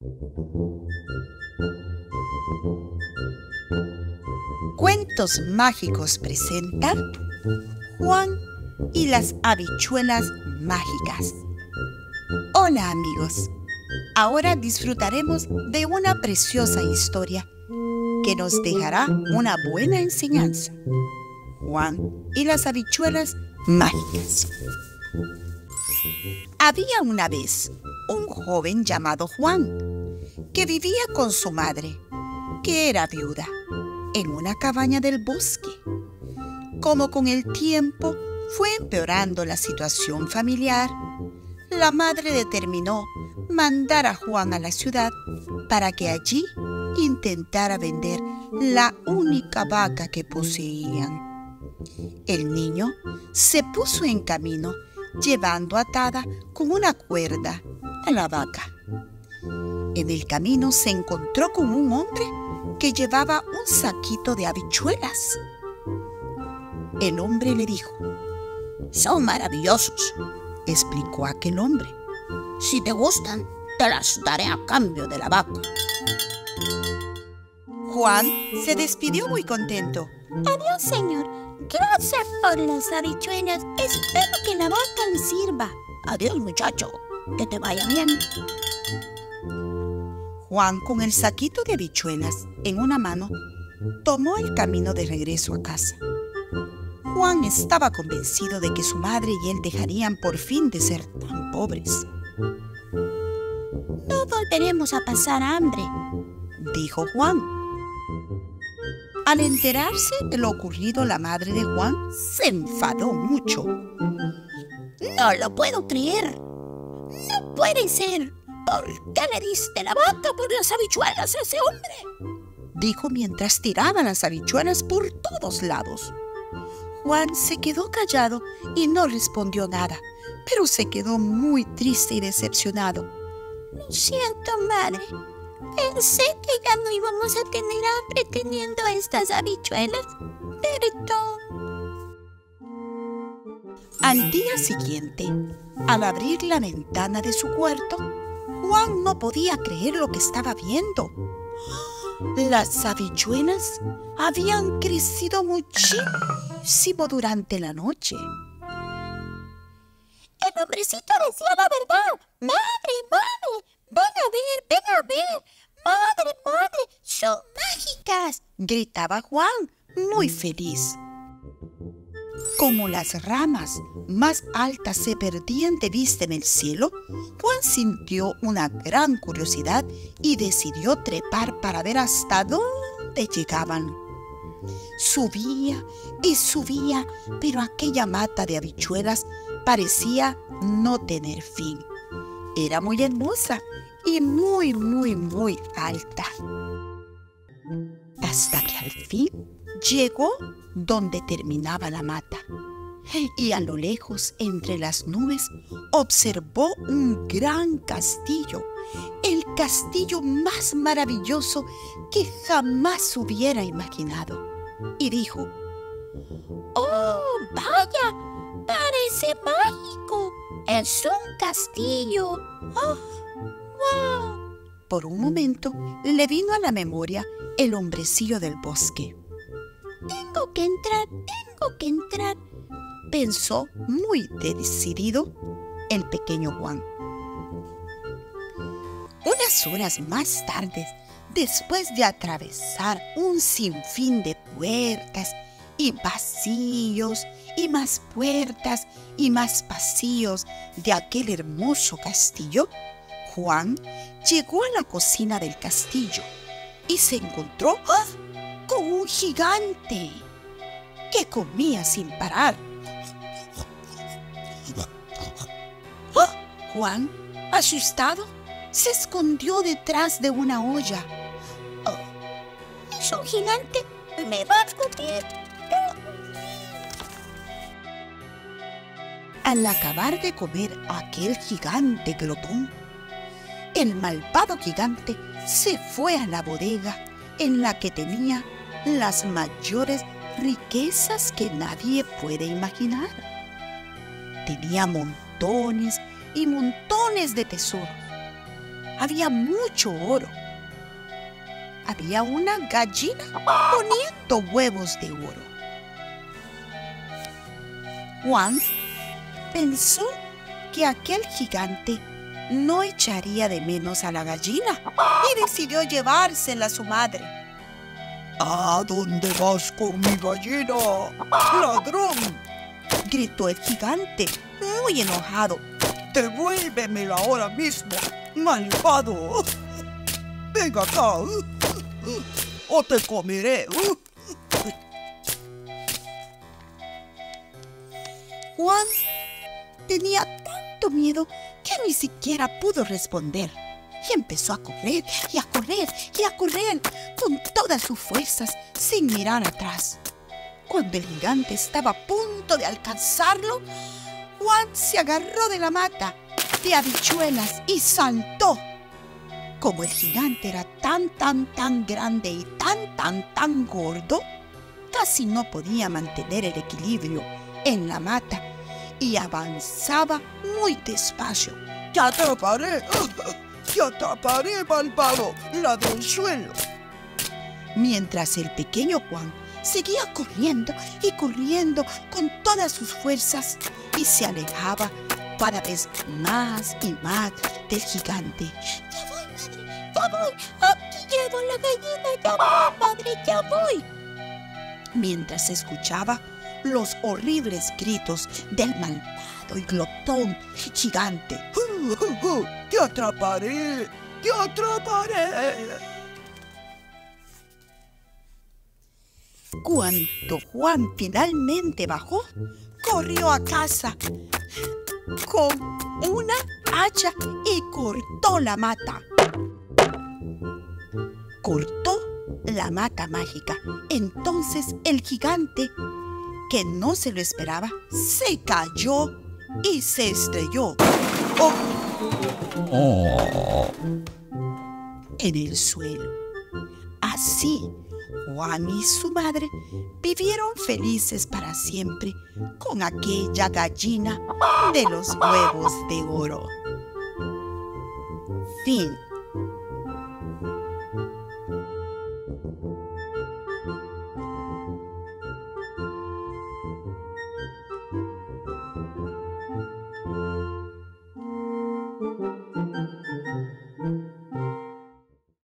Cuentos Mágicos presenta Juan y las habichuelas mágicas. Hola amigos, ahora disfrutaremos de una preciosa historia que nos dejará una buena enseñanza. Juan y las habichuelas mágicas. Había una vez un joven llamado Juan que vivía con su madre, que era viuda, en una cabaña del bosque. Como con el tiempo fue empeorando la situación familiar, la madre determinó mandar a Juan a la ciudad para que allí intentara vender la única vaca que poseían. El niño se puso en camino llevando atada con una cuerda a la vaca. En el camino se encontró con un hombre que llevaba un saquito de habichuelas. El hombre le dijo: «Son maravillosos», explicó aquel hombre. «Si te gustan, te las daré a cambio de la vaca». Juan se despidió muy contento. «Adiós, señor. Gracias por las habichuelas. Espero que la vaca le sirva». «Adiós, muchacho. Que te vaya bien». Juan, con el saquito de habichuelas en una mano, tomó el camino de regreso a casa. Juan estaba convencido de que su madre y él dejarían por fin de ser tan pobres. «No volveremos a pasar hambre», dijo Juan. Al enterarse de lo ocurrido, la madre de Juan se enfadó mucho. «No lo puedo creer. No puede ser. ¿Por qué le diste la vaca por las habichuelas a ese hombre?», dijo mientras tiraban las habichuelas por todos lados. Juan se quedó callado y no respondió nada, pero se quedó muy triste y decepcionado. «Lo siento, madre. Pensé que ya no íbamos a tener hambre teniendo estas habichuelas. Perdón». Al día siguiente, al abrir la ventana de su cuarto, Juan no podía creer lo que estaba viendo. Las habichuelas habían crecido muchísimo durante la noche. «El hombrecito decía la verdad. Madre, madre, ven a ver. Madre, son mágicas», gritaba Juan, muy feliz. Como las ramas más altas se perdían de vista en el cielo, Juan sintió una gran curiosidad y decidió trepar para ver hasta dónde llegaban. Subía y subía, pero aquella mata de habichuelas parecía no tener fin. Era muy hermosa y muy alta. Hasta que al fin llegó donde terminaba la mata. Y a lo lejos, entre las nubes, observó un gran castillo, el castillo más maravilloso que jamás hubiera imaginado. Y dijo: «Oh, vaya, parece mágico. Es un castillo. Oh, wow». Por un momento le vino a la memoria el hombrecillo del bosque. Tengo que entrar», pensó muy decidido el pequeño Juan. Unas horas más tarde, después de atravesar un sinfín de puertas y pasillos, y más puertas y más pasillos de aquel hermoso castillo, Juan llegó a la cocina del castillo y se encontró con un gigante que comía sin parar. Juan, asustado, se escondió detrás de una olla. «Oh, es un gigante. Me va a comer». Al acabar de comer aquel gigante glotón, el malvado gigante se fue a la bodega en la que tenía las mayores riquezas que nadie puede imaginar. Tenía montones y montones de tesoros. había mucho oro. Había una gallina poniendo huevos de oro. Juan pensó que aquel gigante no echaría de menos a la gallina y decidió llevársela a su madre. ¿A dónde vas con mi gallina, ladrón?, gritó el gigante, muy enojado. ¡Devuélvemela ahora mismo, malvado! ¡Ven acá! ¡O te comeré! Juan tenía tanto miedo que ni siquiera pudo responder. Y empezó a correr, y a correr, y a correr, con todas sus fuerzas, sin mirar atrás. Cuando el gigante estaba a punto de alcanzarlo, Juan se agarró de la mata de habichuelas y saltó. Como el gigante era tan grande y tan gordo, casi no podía mantener el equilibrio en la mata y avanzaba muy despacio. ¡Te atraparé! ¡Te atraparé, malvado ladronzuelo! Mientras el pequeño Juan seguía corriendo y corriendo con todas sus fuerzas y se alejaba cada vez más y más del gigante. ¡Ya voy, madre! ¡Ya voy! ¡Aquí llevo la gallina! ¡Ya voy, madre! ¡Ya voy! Mientras escuchaba los horribles gritos del malvado y glotón gigante. ¡Te atraparé! ¡Te atraparé! Cuando Juan finalmente bajó, corrió a casa con una hacha y cortó la mata. Cortó la mata mágica. Entonces el gigante, que no se lo esperaba, se cayó y se estrelló en el suelo. Así, Juan y su madre vivieron felices para siempre con aquella gallina de los huevos de oro. Fin.